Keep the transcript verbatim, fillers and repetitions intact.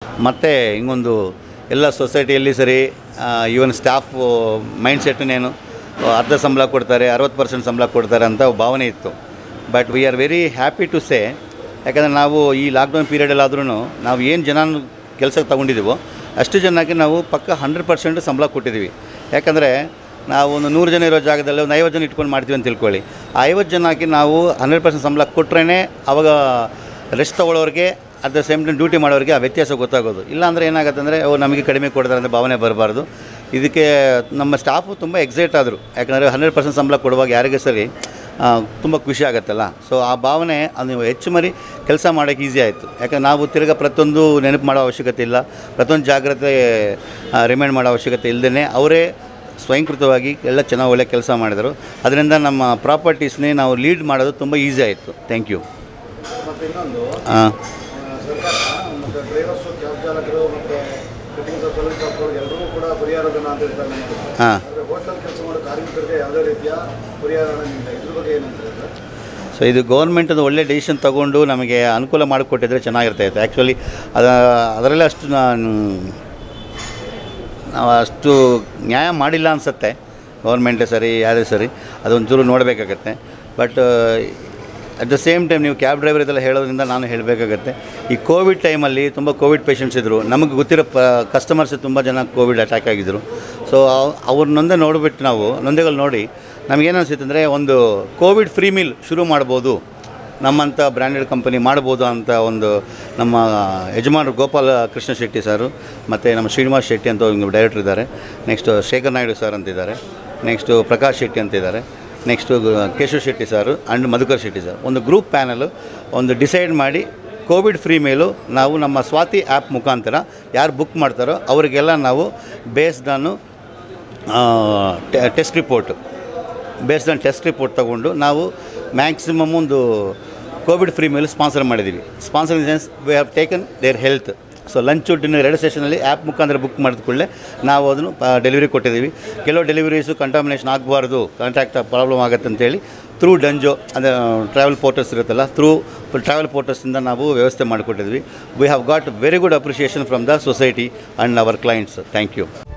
ಮತ್ತು ಹಿಂಗೊಂದು ಎಲ್ಲ ಸೊಸೈಟಿಯಲ್ಲಿ ಸರಿ ಈವನ್ ಸ್ಟಾಫ್ ಮೈಂಡ್ ಸೆಟ್ನೇನು ಅರ್ಧ ಸಂಬಳ ಕೊಡ್ತಾರೆ, ಅರವತ್ತು ಪರ್ಸೆಂಟ್ ಸಂಬಳ ಕೊಡ್ತಾರೆ ಅಂತ ಭಾವನೆ ಇತ್ತು. But we are very happy to say, ಯಾಕಂದರೆ ನಾವು ಈ ಲಾಕ್ಡೌನ್ ಪೀರಿಯಡಲ್ಲಾದ್ರೂ ನಾವು ಏನು ಜನ ಕೆಲಸಕ್ಕೆ ತೊಗೊಂಡಿದ್ದೀವೋ ಅಷ್ಟು ಜನಕ್ಕೆ ನಾವು ಪಕ್ಕ ಹಂಡ್ರೆಡ್ ಪರ್ಸೆಂಟ್ ಸಂಬಳ ಕೊಟ್ಟಿದ್ದೀವಿ. ಯಾಕಂದರೆ ನಾವು ಒಂದು ನೂರು ಜನ ಇರೋ ಜಾಗದಲ್ಲಿ ಒಂದು ಐವತ್ತು ಜನ ಇಟ್ಕೊಂಡು ಮಾಡ್ತೀವಿ ಅಂತ ತಿಳ್ಕೊಳ್ಳಿ. ಆ ಐವತ್ತು ಜನಕ್ಕೆ ನಾವು ಹಂಡ್ರೆಡ್ ಪರ್ಸೆಂಟ್ ಸಂಬಳ ಕೊಟ್ಟರೆ ಅವಾಗ ರೆಸ್ಟ್ ತೊಗೊಳ್ಳೋರಿಗೆ at the same time duty ಮಾಡೋರಿಗೆ ಆ ವ್ಯತ್ಯಾಸ ಗೊತ್ತಾಗೋದು. ಇಲ್ಲಾಂದರೆ ಏನಾಗುತ್ತೆ ಅಂದರೆ ಅವ್ರು ನಮಗೆ ಕಡಿಮೆ ಕೊಡ್ತಾರೆ ಅಂತ ಭಾವನೆ ಬರಬಾರ್ದು. ಇದಕ್ಕೆ ನಮ್ಮ ಸ್ಟಾಫು ತುಂಬ ಎಕ್ಸೈಟ್ ಆದರು, ಯಾಕಂದರೆ ಹಂಡ್ರೆಡ್ ಪರ್ಸೆಂಟ್ ಸಂಬಳ ಕೊಡುವಾಗ ಯಾರಿಗೆ ಸರಿ ತುಂಬ ಖುಷಿ ಆಗುತ್ತಲ್ಲ. ಸೊ ಆ ಭಾವನೆ ಅದು ಹೆಚ್ಚು ಮರಿ ಕೆಲಸ ಮಾಡೋಕ್ಕೆ ಈಸಿ ಆಯಿತು. ಯಾಕಂದರೆ ನಾವು ತಿರ್ಗಿ ಪ್ರತಿಯೊಂದು ನೆನಪು ಮಾಡೋ ಅವಶ್ಯಕತೆ ಇಲ್ಲ, ಪ್ರತಿಯೊಂದು ಜಾಗ್ರತೆ ರಿಮೈಂಡ್ ಮಾಡೋ ಅವಶ್ಯಕತೆ ಇಲ್ಲದೇ ಅವರೇ ಸ್ವಯಂಕೃತವಾಗಿ ಎಲ್ಲ ಚೆನ್ನಾಗಿ ಒಳ್ಳೆ ಕೆಲಸ ಮಾಡಿದರು. ಅದರಿಂದ ನಮ್ಮ ಪ್ರಾಪರ್ಟೀಸ್ನೇ ನಾವು ಲೀಡ್ ಮಾಡೋದು ತುಂಬ ಈಸಿ ಆಯಿತು. Thank you. ಹಾಂ ಹಾಂ ಸೊ ಇದು ಗೌರ್ಮೆಂಟದು ಒಳ್ಳೆ ಡಿಸಿಷನ್ ತೊಗೊಂಡು ನಮಗೆ ಅನುಕೂಲ ಮಾಡಿಕೊಟ್ಟಿದ್ರೆ ಚೆನ್ನಾಗಿರ್ತಾಯಿತ್ತು. ಆ್ಯಕ್ಚುಲಿ ಅದು ಅದರಲ್ಲೇ ಅಷ್ಟು ನಾನು ನಾವು ಅಷ್ಟು ನ್ಯಾಯ ಮಾಡಿಲ್ಲ ಅನಿಸುತ್ತೆ. ಗೌರ್ಮೆಂಟೇ ಸರಿ ಯಾರೇ ಸರಿ ಅದೊಂಚೂರು ನೋಡಬೇಕಾಗತ್ತೆ. But at the same time ನೀವು ಕ್ಯಾಬ್ ಡ್ರೈವರ್ ಇದೆಲ್ಲ ಹೇಳೋದ್ರಿಂದ ನಾನು ಹೇಳಬೇಕಾಗತ್ತೆ, ಈ ಕೋವಿಡ್ ಟೈಮಲ್ಲಿ ತುಂಬ ಕೋವಿಡ್ ಪೇಷಂಟ್ಸ್ ಇದ್ದರು. ನಮಗೆ ಗೊತ್ತಿರೋ ಪ ಕಸ್ಟಮರ್ಸ್ ತುಂಬ ಜನ ಕೋವಿಡ್ ಅಟ್ಯಾಕ್ ಆಗಿದ್ದರು. ಸೊ ಅವ್ರ ನೊಂದೆ ನೋಡಿಬಿಟ್ಟು ನಾವು ನೊಂದೆಗಳು ನೋಡಿ ನಮಗೇನು ಅನಿಸುತ್ತೆ ಅಂದರೆ ಒಂದು ಕೋವಿಡ್ ಫ್ರೀ ಮೀಲ್ ಶುರು ಮಾಡ್ಬೋದು, ನಮ್ಮಂಥ ಬ್ರ್ಯಾಂಡೆಡ್ ಕಂಪನಿ ಮಾಡ್ಬೋದು ಅಂತ ಒಂದು ನಮ್ಮ ಯಜಮಾನರು ಗೋಪಾಲ ಕೃಷ್ಣ ಶೆಟ್ಟಿ ಸರು ಮತ್ತು ನಮ್ಮ ಶ್ರೀನಿವಾಸ್ ಶೆಟ್ಟಿ ಅಂತ ಹಿಂಗೆ ಡೈರೆಕ್ಟ್ರ್ ಇದ್ದಾರೆ. ನೆಕ್ಸ್ಟು ಶೇಖರ್ ನಾಯ್ಡು ಸರ್ ಅಂತಿದ್ದಾರೆ. ನೆಕ್ಸ್ಟು ಪ್ರಕಾಶ್ ಶೆಟ್ಟಿ ಅಂತಿದ್ದಾರೆ. Next Keshav Shetty sir and Madhukar Shetty sir ಒಂದು ಗ್ರೂಪ್ ಪ್ಯಾನಲು ಒಂದು ಡಿಸೈಡ್ ಮಾಡಿ ಕೋವಿಡ್ ಫ್ರೀ ಮೇಲು ನಾವು ನಮ್ಮ ಸ್ವಾತಿ ಆ್ಯಪ್ ಮುಖಾಂತರ ಯಾರು ಬುಕ್ ಮಾಡ್ತಾರೋ ಅವರಿಗೆಲ್ಲ ನಾವು based on test report based on test report ತೊಗೊಂಡು ನಾವು ಮ್ಯಾಕ್ಸಿಮಮ್ ಒಂದು ಕೋವಿಡ್ ಫ್ರೀ ಮೇಲೆ ಸ್ಪಾನ್ಸರ್ ಮಾಡಿದ್ದೀವಿ. Sponsor in the sense we have taken their health. So lunch dinner ಎರಡು ಸೆಷನಲ್ಲಿ ಆ್ಯಪ್ ಮುಖಾಂತರ ಬುಕ್ ಮಾಡಿದ ಕೂಡಲೇ ನಾವು ಅದನ್ನು ಡೆಲಿವರಿ ಕೊಟ್ಟಿದ್ದೀವಿ. ಕೆಲವು ಡೆಲಿವರೀಸು ಕಂಟಾಮಿನೇಷನ್ ಆಗಬಾರ್ದು, ಕಾಂಟ್ಯಾಕ್ಟ್ ಪ್ರಾಬ್ಲಮ್ ಆಗುತ್ತೆ ಅಂತೇಳಿ ಥ್ರೂ ಡಂಜೋ ಅಂದರೆ ಟ್ರಾವೆಲ್ ಪೋರ್ಟರ್ಸ್ ಇರುತ್ತಲ್ಲ, ಥ್ರೂ ಟ್ರಾವೆಲ್ ಪೋರ್ಟರ್ಸಿಂದ ನಾವು ವ್ಯವಸ್ಥೆ ಮಾಡಿಕೊಟ್ಟಿದ್ವಿ. We have got very good appreciation from the society and our clients. Thank you.